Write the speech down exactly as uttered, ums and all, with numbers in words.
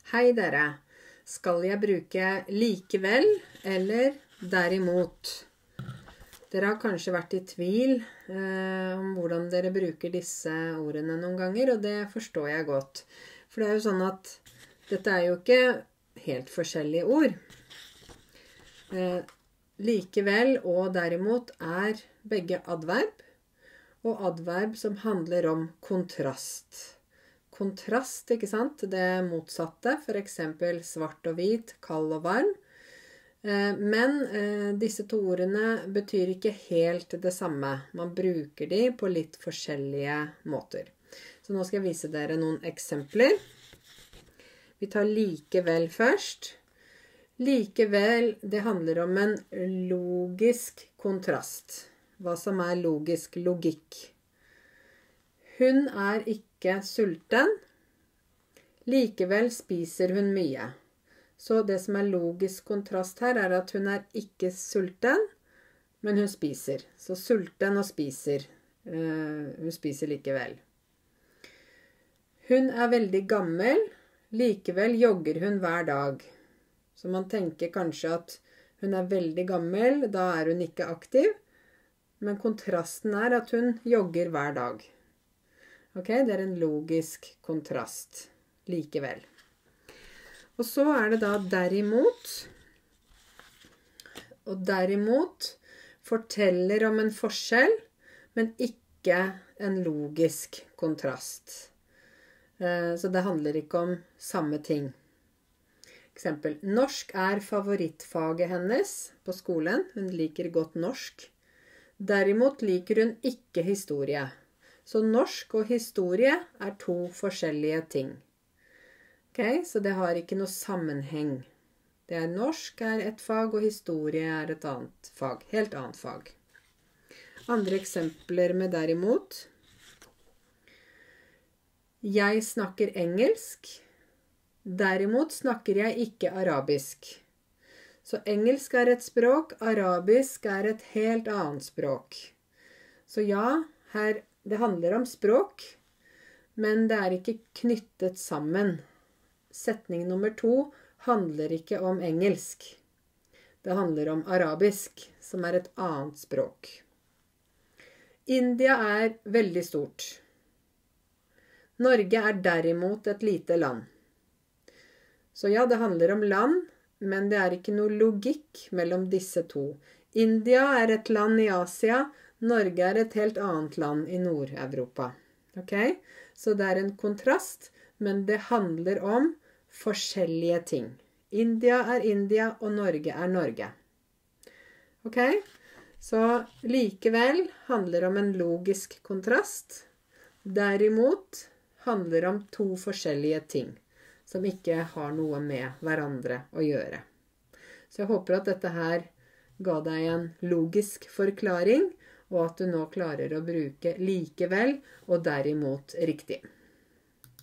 Hei dere, skal jeg bruke likevel eller derimot? Dere har kanskje vært i tvil eh, om hvordan dere bruker disse ordene noen ganger, og det forstår jeg godt. For det er jo sånn at dette er jo ikke helt forskjellige ord. Eh, likevel og derimot er begge adverb, og adverb som handler om kontrast. Kontrast, ikke sant? Det motsatte, for eksempel svart og hvit, kald og varm. Men eh, disse to ordene betyr ikke helt det samme. Man bruker de på litt forskjellige måter. Så nå skal jeg vise dere noen eksempler. Vi tar likevel først. Likevel, det handler om en logisk kontrast. Hva som er logisk logikk. Hun er ikke sulten. Likevel spiser hun mye. Så det som er logisk kontrast her er at hun er ikke sulten, men hun spiser. Så sulten og spiser. Uh, hun spiser likevel. Hun er veldig gammel. Likevel jogger hun hver dag. Så man tenker kanskje at hun er veldig gammel, da er hun ikke aktiv. Men kontrasten er at hun jogger hver dag. Ok, det er en logisk kontrast. Likevel. Og så er det da derimot. Og derimot forteller om en forskjell, men ikke en logisk kontrast. Så det handler ikke om samme ting. Eksempel, norsk er favorittfaget hennes på skolen. Hun liker godt norsk. Derimot liker hun ikke historie. Så norsk og historie er to forskjellige ting. Ok, så det har ikke noe sammenheng. Det er norsk er et fag, og historie er et annet fag. Helt annet fag. Andre eksempler med derimot. Jeg snakker engelsk. Derimot snakker jeg ikke arabisk. Så engelsk er et språk, arabisk er et helt annet språk. Så ja, her det handler om språk, men det er ikke knyttet sammen. Setning nummer to handler ikke om engelsk. Det handler om arabisk, som er et annet språk. India er veldig stort. Norge er derimot et lite land. Så ja, det handler om land, men det er ikke noe logikk mellom disse to. India er et land i Asia, Norge er et helt annet land i Nord-Europa. Ok? Så det er en kontrast, men det handler om forskjellige ting. India er India, og Norge er Norge. Ok? Så likevel handler om en logisk kontrast. Derimot handler om to forskjellige ting, som ikke har noe med hverandre å gjøre. Så jeg håper at dette her ga deg en logisk forklaring, og at du nå klarer å bruke likevel og derimot riktig.